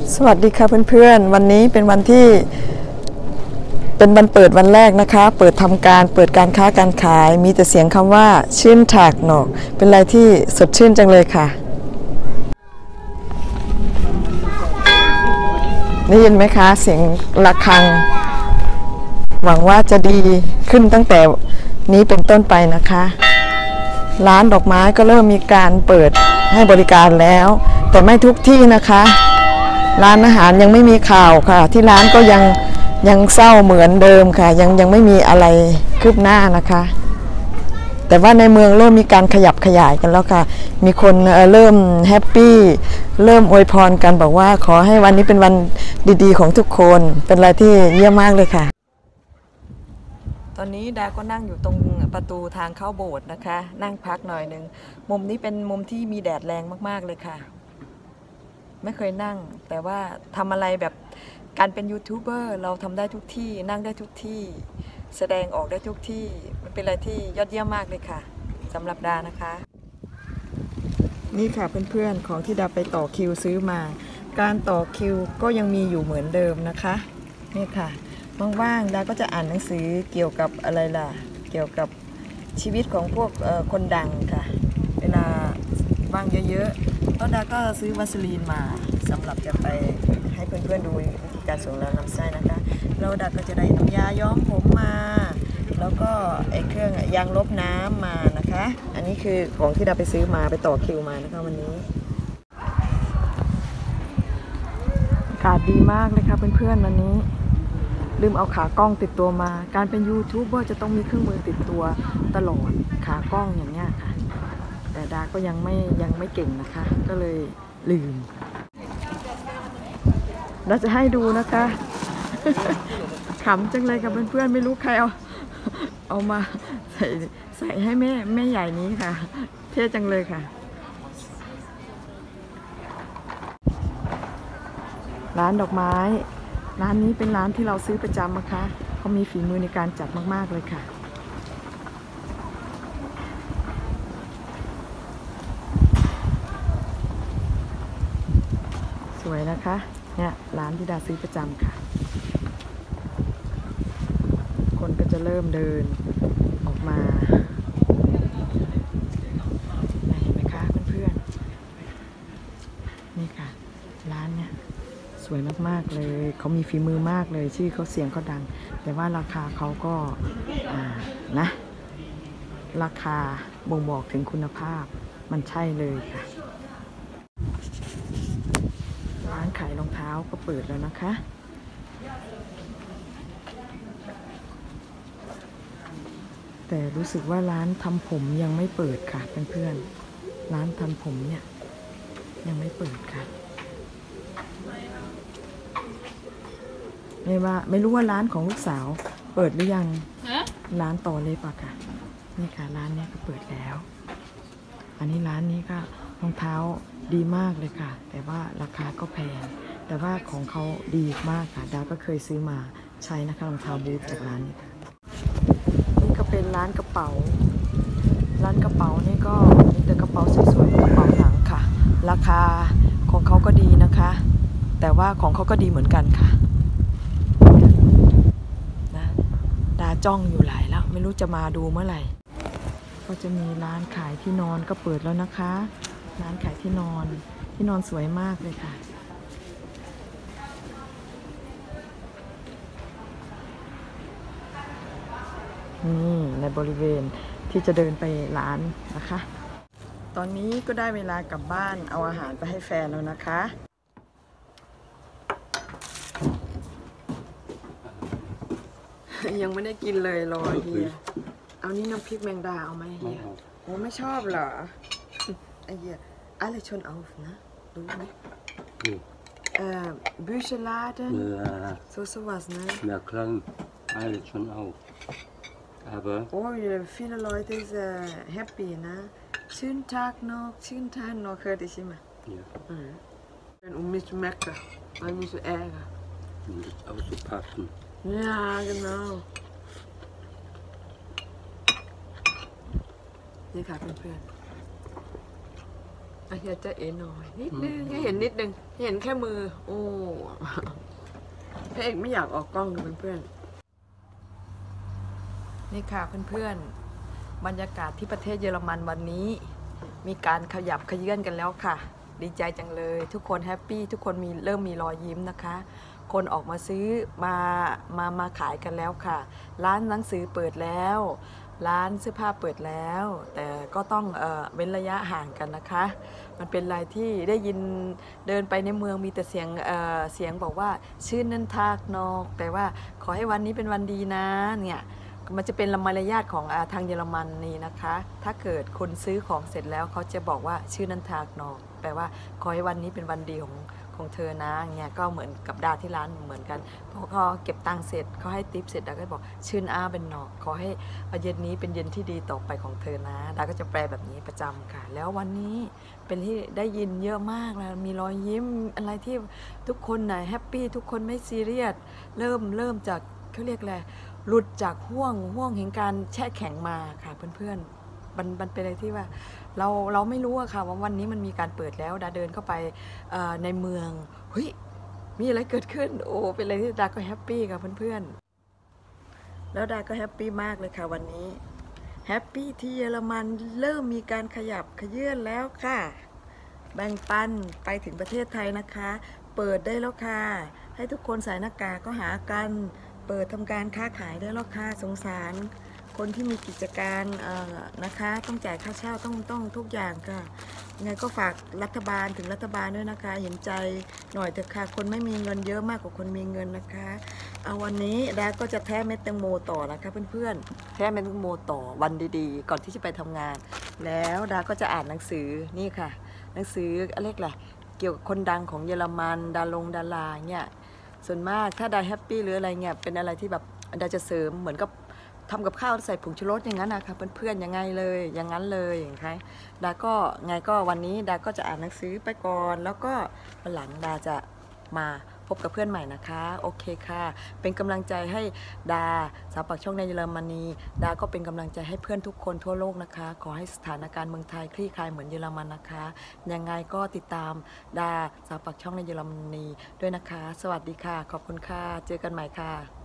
สวัสดีค่ะเพื่อนๆวันนี้เป็นวันที่เป็นวันเปิดวันแรกนะคะเปิดทำการเปิดการค้าการขายมีแต่เสียงคำว่าชื่นถากหนอกเป็นอะไรที่สดชื่นจังเลยค่ะได้ยินไหมคะเสียงระฆังหวังว่าจะดีขึ้นตั้งแต่นี้เป็นต้นไปนะคะร้านดอกไม้ก็เริ่มมีการเปิดให้บริการแล้วแต่ไม่ทุกที่นะคะร้านอาหารยังไม่มีข่าวค่ะที่ร้านก็ยังเศร้าเหมือนเดิมค่ะยังไม่มีอะไรคืบหน้านะคะแต่ว่าในเมืองเริ่มมีการขยับขยายกันแล้วค่ะมีคนเริ่มแฮปปี้เริ่มอวยพรกันบอกว่าขอให้วันนี้เป็นวันดีๆของทุกคนเป็นอะไรที่เยี่ยมมากเลยค่ะตอนนี้ดาก็นั่งอยู่ตรงประตูทางเข้าโบสถ์นะคะนั่งพักหน่อยหนึ่งมุมนี้เป็นมุมที่มีแดดแรงมากๆเลยค่ะไม่เคยนั่งแต่ว่าทำอะไรแบบการเป็นยูทูบเบอร์เราทำได้ทุกที่นั่งได้ทุกที่แสดงออกได้ทุกที่มันเป็นอะไรที่ยอดเยี่ยมมากเลยค่ะสำหรับดานะคะนี่ค่ะเพื่อนๆของที่ดาไปต่อคิวซื้อมาการต่อคิวก็ยังมีอยู่เหมือนเดิมนะคะนี่ค่ะว่างๆดาก็จะอ่านหนังสือเกี่ยวกับอะไรล่ะเกี่ยวกับชีวิตของพวกคนดังค่ะเวลาว่างเยอะๆแล้วดาก็ซื้อวัสลีนมาสำหรับจะไปให้เพื่อนๆดูวิธีการส่งแล้วลำไส้นะคะแล้วดาก็จะได้น้ำยาย้อมผมมาแล้วก็ไอ้เครื่องยางลบน้ำมานะคะอันนี้คือของที่ดาไปซื้อมาไปต่อคิวมานะคะวันนี้อากาศดีมากเลยค่ะเพื่อนๆวันนี้ลืมเอาขากล้องติดตัวมาการเป็นยูทูบเบอร์จะต้องมีเครื่องมือติดตัวตลอดขากล้องอย่างเงี้ยค่ะแต่ดาก็ยังไม่เก่งนะคะก็เลยลืมเราจะให้ดูนะคะขำจังเลยกับเพื่อนๆไม่รู้ใครเอามาใส่ให้แม่ใหญ่นี้ค่ะเท่จังเลยค่ะร้านดอกไม้ร้านนี้เป็นร้านที่เราซื้อประจำนะคะเขามีฝีมือในการจัดมากๆเลยค่ะสวยนะคะเนี่ยร้านที่ดาซื้อประจำค่ะคนก็จะเริ่มเดินออกมาเห็นไหมคะเพื่อนๆนี่ค่ะร้านเนี่ยสวยมากๆเลยเขามีฝีมือมากเลยชื่อเขาเสียงเขาดังแต่ว่าราคาเขาก็นะราคาบ่งบอกถึงคุณภาพมันใช่เลยค่ะร้านขายรองเท้าก็เปิดแล้วนะคะแต่รู้สึกว่าร้านทำผมยังไม่เปิดค่ะเพื่อนๆร้านทำผมเนี่ยยังไม่เปิดค่ะไม่รู้ว่าร้านของลูกสาวเปิดหรือยังร้านต่อเลยปะค่ะนี่ค่ะร้านนี้ก็เปิดแล้วอันนี้ร้านนี้ก็รองเท้าดีมากเลยค่ะแต่ว่าราคาก็แพงแต่ว่าของเขาดีมากค่ะดาก็เคยซื้อมาใช้นะคะรองเท้าบูทจากร้านนี้ค่ะนี่ก็เป็นร้านกระเป๋านี่ก็มีแต่กระเป๋าสวยๆกระเป๋าหนังค่ะราคาของเขาก็ดีนะคะแต่ว่าของเขาก็ดีเหมือนกันค่ะนะดาจ้องอยู่หลายแล้วไม่รู้จะมาดูเมื่อไหร่ก็จะมีร้านขายที่นอนก็เปิดแล้วนะคะร้านขายที่นอนสวยมากเลยค่ะนี่ในบริเวณที่จะเดินไปร้านนะคะตอนนี้ก็ได้เวลากลับบ้านเอาอาหารไปให้แฟนแล้วนะคะยังไม่ได้กินเลยรอเฮียเอานี่น้ำพริกแมงดาเอาไหมเฮียโอ้ไม่ชอบเหรอไอเฮียอะไรชนเอานะรู้ไหมBücheladen sowas ne ja klar alles schon auf aber oh viele Leute sind happy นะชื่นทักนอกชื่นท่านนอกเคยได้ใช่ไหมเป็นมิสแม็กอะไม่มิสแอร์อะ aufzupassen ja genau นี่ค่ะเพื่อนๆเฮียจะเอ๋หน่อยนิดนึงให้เห็นนิดนึงให้เห็นแค่มือโอ้พระเอกไม่อยากออกกล้องเพื่อนๆนี่ค่ะเพื่อนๆบรรยากาศที่ประเทศเยอรมันวันนี้มีการขยับขยื่นกันแล้วค่ะดีใจจังเลยทุกคนแฮปปี้ทุกคนเริ่มมีรอยยิ้มนะคะคนออกมาซื้อมาขายกันแล้วค่ะร้านหนังสือเปิดแล้วร้านเสื้อผ้าเปิดแล้วแต่ก็ต้องเว้นระยะห่างกันนะคะมันเป็นอะไรที่ได้ยินเดินไปในเมืองมีแต่เสียงบอกว่าชื่นนันทากนอกแปลว่าขอให้วันนี้เป็นวันดีนะเนี่ยมันจะเป็นมารยาทของทางเยอรมันนี่นะคะถ้าเกิดคนซื้อของเสร็จแล้วเขาจะบอกว่าชื่นนันทากนอกแปลว่าขอให้วันนี้เป็นวันดีของเธอนะเงี้ยก็เหมือนกับดาที่ร้านเหมือนกันพอเขาเก็บตังค์เสร็จเขาให้ทิปเสร็จดาก็บอกชื่นอาเป็นนอกขอให้เย็นนี้เป็นเย็นที่ดีต่อไปของเธอนะดาก็จะแปลแบบนี้ประจำค่ะแล้ววันนี้เป็นที่ได้ยินเยอะมากแล้วมีรอยยิ้มอะไรที่ทุกคนแฮปปี้ทุกคนไม่ซีเรียสเริ่มจากเขาเรียกอะไรหลุดจากห่วงแห่งการแช่แข็งมาค่ะเพื่อนๆมันเป็นอะไรที่ว่าเราไม่รู้อะค่ะว่าวันนี้มันมีการเปิดแล้วดาเดินเข้าไปในเมืองเฮ้ยมีอะไรเกิดขึ้นโอ้เป็นอะไรที่ดาก็แฮปปี้กับเพื่อนๆแล้วดาก็แฮปปี้มากเลยค่ะวันนี้แฮปปี้ที่เยอรมันเริ่มมีการขยับขยื่นแล้วค่ะแบ่งปันไปถึงประเทศไทยนะคะเปิดได้แล้วค่ะให้ทุกคนใส่หน้ากากก็หากันเปิดทำการค้าขายได้แล้วค่ะสงสารคนที่มีกิจการนะคะต้องจ่ายค่าเช่าต้องทุกอย่างค่ะยังไงก็ฝากรัฐบาลถึงรัฐบาลด้วยนะคะเห็นใจหน่อยเถอะค่ะคนไม่มีเงินเยอะมากกว่าคนมีเงินนะคะเอาวันนี้ดาก็จะแท้เม็ดแตงโมต่อนะคะเพื่อนๆแท้เม็ดแตงโมต่อวันดีๆก่อนที่จะไปทำงานแล้วดาก็จะอ่านหนังสือนี่ค่ะหนังสืออะไรแหละเกี่ยวกับคนดังของเยอรมันดาราเนี่ยส่วนมากถ้าดาแฮปปี้หรืออะไรเงี้ยเป็นอะไรที่แบบดาจะเสริมเหมือนกับทำกับข้าวใส่ผงชูรสอย่างนั้นนะคะเพื่อนๆยังไงเลยอย่างนั้นเลยอย่างไรดาก็ไงก็วันนี้ดาก็จะอ่านหนังสือไปก่อนแล้วก็วันหลังดาจะมาพบกับเพื่อนใหม่นะคะโอเคค่ะเป็นกำลังใจให้ดาสาวปากช่องในเยอรมนีดาก็เป็นกำลังใจให้เพื่อนทุกคนทั่วโลกนะคะขอให้สถานการณ์เมืองไทยคลี่คลายเหมือนเยอรมันนะคะยังไงก็ติดตามดาสาวปากช่องในเยอรมนีด้วยนะคะสวัสดีค่ะขอบคุณค่ะเจอกันใหม่ค่ะ